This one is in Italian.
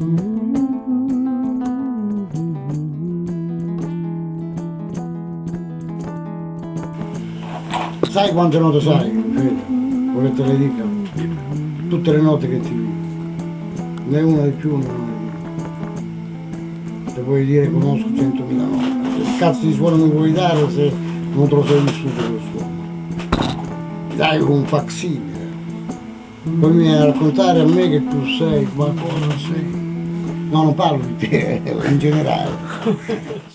Sai quante note sai? Vuoi che te le dica? Tutte le note che ti dico. Né una di più né una di meno. Te puoi dire conosco 100.000 note. Che cazzo di suono mi vuoi dare se non te lo sei vissuto quel suono? Dai un facsimile. Poi mi vieni a raccontare a me che tu sei, ma cosa sei? No, non parlo di te, in generale.